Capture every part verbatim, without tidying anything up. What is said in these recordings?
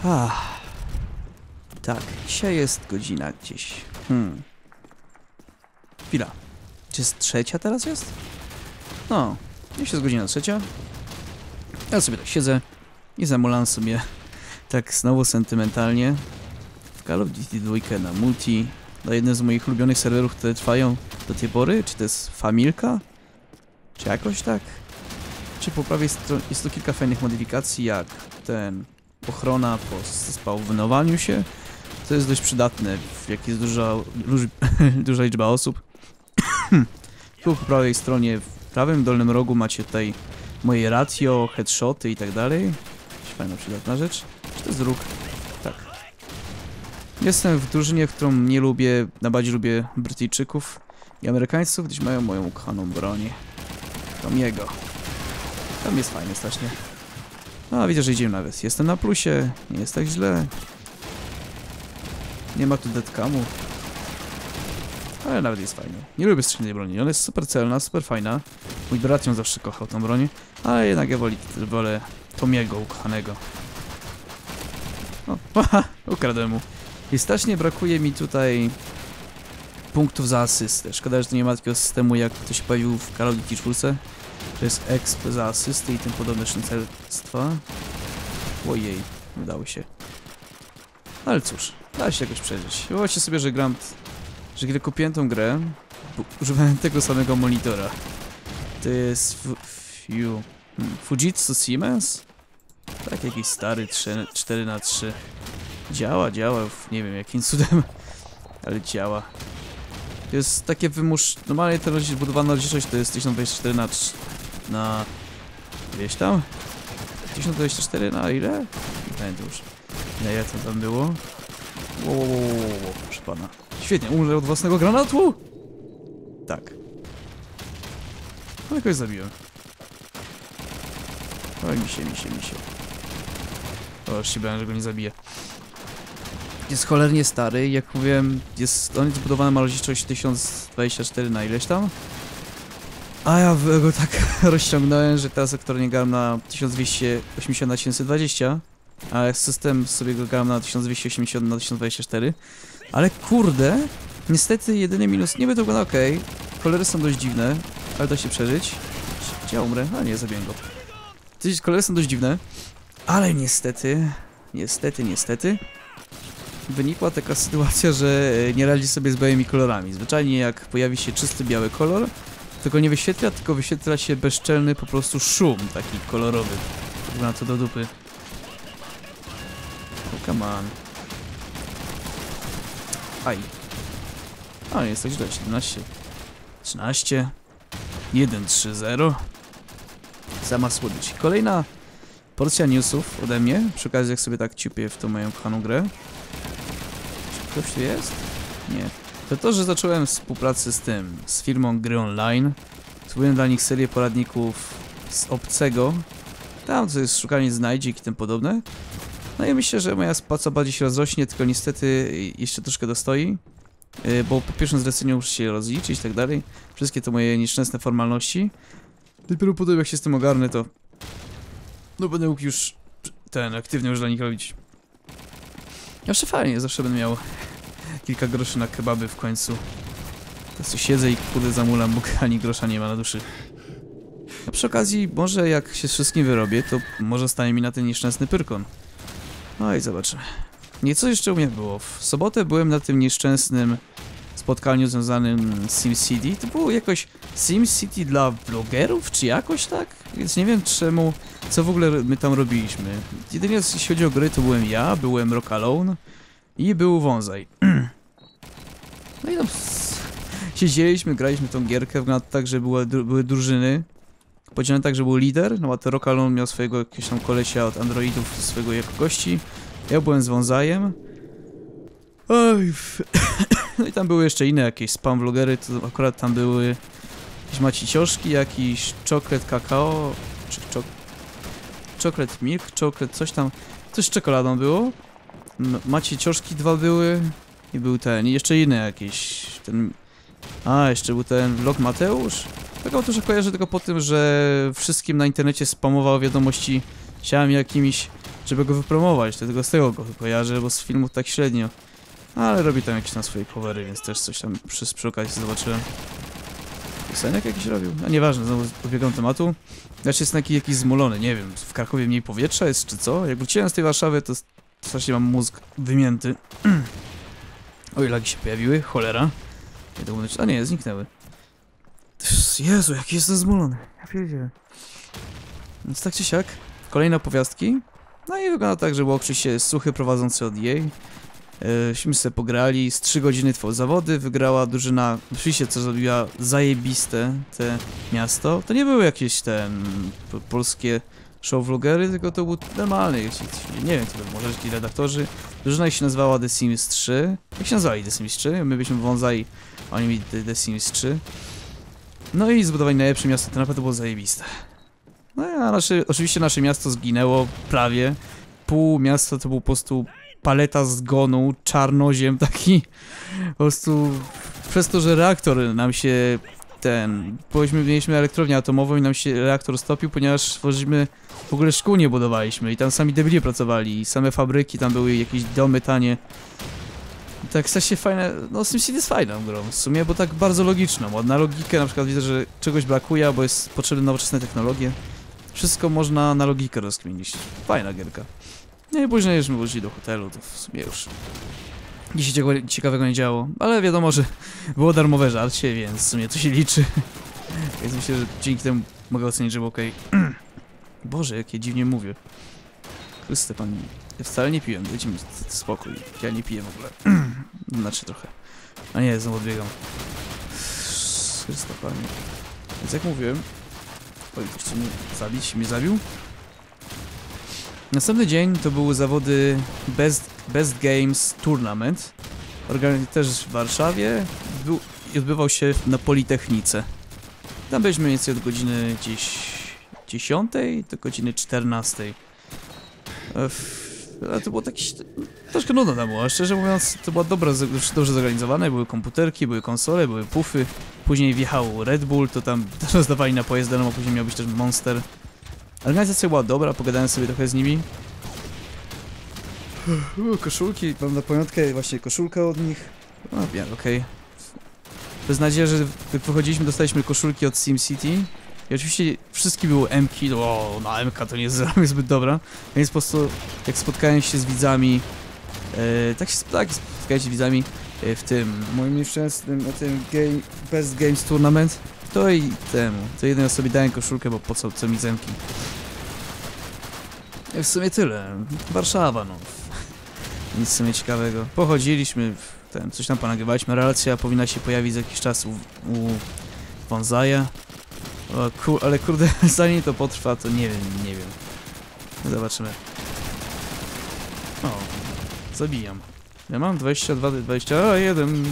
Ah. Tak, dzisiaj jest godzina gdzieś. Hmm. Chwila. Czy jest trzecia teraz jest? No, gdzieś jest godzina trzecia. Ja sobie tak siedzę i zamulam sobie tak znowu sentymentalnie w Call of Duty dwa na multi, na jednym z moich ulubionych serwerów, które trwają do tej pory. Czy to jest Familka? Czy jakoś tak? Czy po prawej stronie jest tu kilka fajnych modyfikacji, jak ten ochrona po spawnowaniu się. To jest dość przydatne, jak jest duża, duża liczba osób. Tu po prawej stronie, w prawym dolnym rogu macie tutaj moje ratio, headshoty i tak dalej. Fajna, przydatna rzecz. Czy to jest róg? Tak. Jestem w drużynie, w którą nie lubię, najbardziej lubię Brytyjczyków i Amerykańców, gdyż mają moją ukochaną broń. Tomiego. Tam jest fajnie strasznie. No, widzę, że idziemy nawet. Jestem na plusie, nie jest tak źle. Nie ma tu deadcamu. Ale nawet jest fajnie. Nie lubię strzelnej broni, ona jest super celna, super fajna. Mój brat ją zawsze kochał, tą broń. Ale jednak ja woli, wolę Tomiego ukochanego. O, haha, ukradłem mu. I strasznie brakuje mi tutaj punktów za asystę. Szkoda, że to nie ma takiego systemu, jak to się pojawił w Call of Duty cztery. To jest exp za asysty i tym podobne szyncelstwa. Ojej, udało się. Ale cóż, da się jakoś przeżyć. Wyobraźcie sobie, że gram, że kiedy kupiłem tą grę, używałem tego samego monitora. To jest Fu Fu hmm, Fujitsu Siemens? Tak, jakiś stary cztery na trzy. Działa, działa, nie wiem jakim cudem, ale działa. To jest takie wymusz... Normalnie ta budowana rozdzielczość to jest tysiąc dwadzieścia cztery na... na... Wieś tam? tysiąc dwadzieścia cztery na ile? Nie pamiętam już. Nie, jak to tam było? Wow, wow, wow, wow, proszę pana. Świetnie, umrę od własnego granatu? Tak. No jakoś zabiłem. Oj, misie, misie, misie. O, już się bałem, że go nie zabiję. Jest cholernie stary, jak mówiłem, jest, on jest zbudowany, ma rozdzielczość tysiąc dwadzieścia cztery na ileś tam. A ja go tak rozciągnąłem, że teraz aktualnie gram na tysiąc dwieście osiemdziesiąt na tysiąc dwadzieścia. A system sobie go gram na tysiąc dwieście osiemdziesiąt na tysiąc dwadzieścia cztery. Ale kurde, niestety jedyny minus, nie będzie to ok. Kolory są dość dziwne, ale da się przeżyć. Gdzie ja umrę? A nie, zabiję go. Kolory są dość dziwne, ale niestety, niestety, niestety wynikła taka sytuacja, że nie radzi sobie z białymi kolorami. Zwyczajnie jak pojawi się czysty biały kolor, to go nie wyświetla, tylko wyświetla się bezczelny po prostu szum taki kolorowy. Na to do dupy. Oh, come on. Aj. A, nie jest tak źle. siedemnaście. trzynaście. jeden trzy zero. Sama słodycz. Kolejna porcja newsów ode mnie. Przy okazji jak sobie tak ciupię w tą moją kochaną grę. Czy ktoś tu jest? Nie. To to, że zacząłem współpracę z tym, z firmą Gry Online. Zrobiłem dla nich serię poradników z obcego. Tam to jest szukanie znajdziek i tym podobne. No i myślę, że moja praca bardziej się rozrośnie, tylko niestety jeszcze troszkę dostoi. Yy, bo po pierwszym zleceniu muszę się rozliczyć i tak dalej. Wszystkie to moje nieszczęsne formalności. Dopiero potem jak się z tym ogarnę, to... No będę mógł już ten, aktywnie już dla nich robić. Zawsze fajnie, zawsze będę miał kilka groszy na kebaby w końcu. Teraz tu siedzę i kurde zamulam, bo ani grosza nie ma na duszy. A przy okazji, może jak się z wszystkim wyrobię, to może stanie mi na ten nieszczęsny pyrkon. No i zobaczymy. Nieco jeszcze u mnie było. W sobotę byłem na tym nieszczęsnym spotkaniu związanym z SimCity. To było jakoś SimCity dla vlogerów, czy jakoś tak? Więc nie wiem czemu, co w ogóle my tam robiliśmy. Jedynie jeśli chodzi o gry, to byłem ja, byłem Rock Alone i był Wązaj. No i tam siedzieliśmy, graliśmy tą gierkę, wygląda tak, że były, były drużyny. Podzielone tak, że był lider, no a to Rock Alone miał swojego jakiegoś tam kolesia od androidów, swojego jako gości. Ja byłem z Wązajem. Oj, no i tam były jeszcze inne jakieś spam vlogery, to akurat tam były jakieś macicioszki, jakiś chocolate kakao, czy cho chocolate milk, chocolate coś tam, coś z czekoladą było. Macicioszki dwa były i był ten, i jeszcze inne jakieś, ten... A, jeszcze był ten vlog Mateusz. Tak otóż kojarzę tylko po tym, że wszystkim na internecie spamował wiadomości ciałem jakimiś żeby go wypromować, dlatego z tego go kojarzę, bo z filmów tak średnio. Ale robi tam jakieś tam swoje covery, więc też coś tam przy, przy okazji zobaczyłem. Piosenek jakiś robił? A nieważne, znowu odbiegam tematu. Znaczy jest taki jakiś zmulony, nie wiem, w Krakowie mniej powietrza jest czy co? Jak wróciłem z tej Warszawy, to strasznie mam mózg wymięty. Oj, lagi się pojawiły, cholera. Nie to mówić, a nie, zniknęły. Jezu, jaki jestem zmulony. Ja pierdzielę. Więc tak czy siak, kolejne opowiastki. No i wygląda tak, że był oczywiście suchy prowadzący od jej. Myśmy sobie pograli, z trzy godziny trwały zawody, wygrała drużyna, oczywiście co zrobiła zajebiste te miasto. To nie były jakieś te po, polskie show vlogery, tylko to był normalny, nie wiem, to może jakieś redaktorzy. Drużyna się nazywała The Sims trzy. Jak się nazwali The Sims trzy? My byliśmy wązali, a oni mieli The, The Sims trzy. No i zbudowali najlepsze miasto, to naprawdę było zajebiste. No a nasze, oczywiście nasze miasto zginęło prawie. Pół miasta to był po prostu paleta zgonu, czarnoziem taki. Po prostu przez to, że reaktor nam się ten... Powiedzmy, mieliśmy elektrownię atomową i nam się reaktor stopił, ponieważ tworzyliśmy... W ogóle szkół nie budowaliśmy i tam sami debili pracowali i same fabryki, tam były jakieś domy tanie. Tak się fajne... No SimCity jest fajną grą w sumie, bo tak bardzo logiczną. Ładna logikę, na przykład widzę, że czegoś brakuje, albo jest potrzebne nowoczesne technologie. Wszystko można na logikę rozkminić. Fajna gierka. No i później już my wrócili do hotelu, to w sumie już nic się ciekawego nie działo, ale wiadomo, że było darmowe żarcie, więc w sumie to się liczy. Więc myślę, że dzięki temu mogę ocenić, że było okej. Boże, jakie dziwnie mówię. Chryste Pan, ja wcale nie piłem, dajcie mi spokój, ja nie piję w ogóle. Znaczy trochę. A nie, znowu odbiegam. Chryste Panie. Więc jak mówiłem... Oj, to chce mnie zabić, mnie zabił? Następny dzień to były zawody Best, Best Games Tournament. Organiz też w Warszawie. Był, i odbywał się na Politechnice. Tam byliśmy mniej więcej od godziny gdzieś dziesiątej do godziny czternastej. Ale to było takie... Troszkę nudno tam było, szczerze mówiąc to było dobra, dobrze zorganizowane. Były komputerki, były konsole, były pufy. Później wjechał Red Bull, to tam też rozdawali napoje z darmo, a później miał być też Monster. Organizacja była dobra, pogadałem sobie trochę z nimi. Uh, koszulki, mam na pamiątkę właśnie koszulkę od nich. No, ja, okej. Okay. Bez nadziei, że jak wychodziliśmy, dostaliśmy koszulki od SimCity. I oczywiście wszystkie były M-ki, o, na M K to nie jest zbyt dobra. Więc po prostu, jak spotkałem się z widzami, e, tak się tak, spotkałem się z widzami e, w tym, moim nieszczęsnym, na tym game, Best Games Tournament, to i temu, to jednej osobie dałem koszulkę, bo po co, co mi z M-ki. I w sumie tyle. Warszawa, no. Nic w sumie ciekawego. Pochodziliśmy, ten, coś tam ponagrywaliśmy, relacja powinna się pojawić za jakiś czas u, u Wązaja. O, kur, ale kurde, zanim to potrwa, to nie wiem, nie wiem. Zobaczymy. O, zabijam. Ja mam dwadzieścia dwa, dwadzieścia jeden.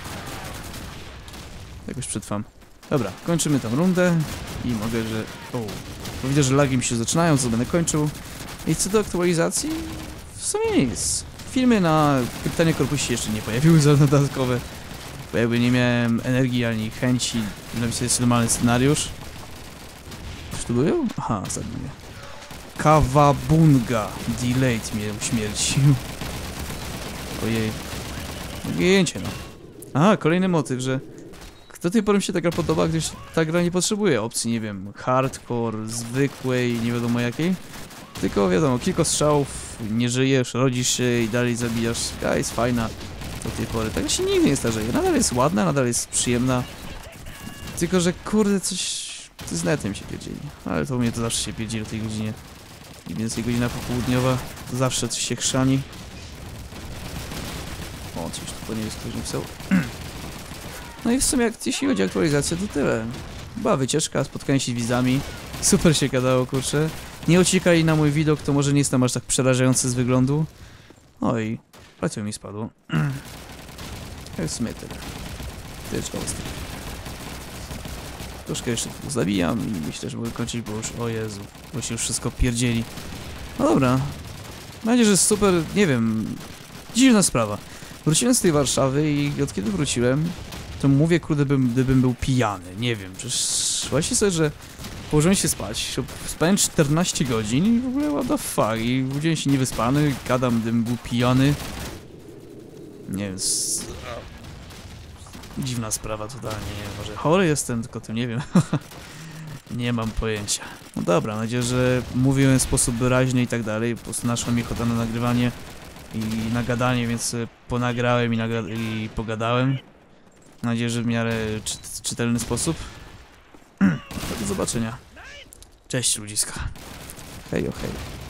Jakoś przetrwam. Dobra, kończymy tą rundę i mogę, że... O, bo widzę, że lagi mi się zaczynają, co będę kończył. I co do aktualizacji, w sumie nic. Filmy na Kryptanie Korpusie jeszcze nie pojawiły żadne dodatkowe. Bo jakby nie miałem energii ani chęci napisać normalny scenariusz. Coś tu było? Aha, zabiję. Kawabunga Delayed mnie uśmiercił. Ojej. Gięcie, no. Aha, kolejny motyw, że do tej pory mi się ta gra podoba, gdyż ta gra nie potrzebuje opcji, nie wiem, hardcore, zwykłej, nie wiadomo jakiej. Tylko wiadomo, kilka strzałów, nie żyjesz, rodzisz się i dalej zabijasz. Gra jest fajna do tej pory. Tak się nigdy nie starzeje. Nadal jest ładna, nadal jest przyjemna. Tylko, że kurde, coś, coś z netem się pierdzieli. Ale to u mnie to zawsze się pierdzieli o tej godzinie. Im więcej godzina popołudniowa, to zawsze coś się chrzani. O, coś tu po niebiesku ktoś napisał. No i w sumie, jak jeśli chodzi o aktualizację, to tyle. Była wycieczka, spotkanie się z widzami. Super się gadało, kurczę. Nie uciekali na mój widok, to może nie jestem aż tak przerażający z wyglądu. Oj, prawie mi spadło. To jest w sumie tyle. Tyczka ostry. Troszkę jeszcze zabijam i myślę, że mogę kończyć, bo już, o Jezu, bo się już wszystko pierdzieli. No dobra. Mam nadzieję, że jest super, nie wiem, dziwna sprawa. Wróciłem z tej Warszawy i od kiedy wróciłem, to mówię, kurde, bym, gdybym był pijany, nie wiem, przecież właśnie sobie, że położyłem się spać, spałem czternaście godzin i w ogóle what the fuck, i budziłem się niewyspany, gadam, gdybym był pijany. Nie wiem, s... dziwna sprawa totalnie, nie wiem, może chory jestem, tylko to nie wiem. Nie mam pojęcia. No dobra, mam nadzieję, że mówiłem w sposób wyraźny i tak dalej, po prostu naszła mi ochota na nagrywanie i nagadanie, więc ponagrałem i, nagra i pogadałem. Mam nadzieję, że w miarę czy czytelny sposób. Do zobaczenia. Cześć ludziska. Hej, o hej.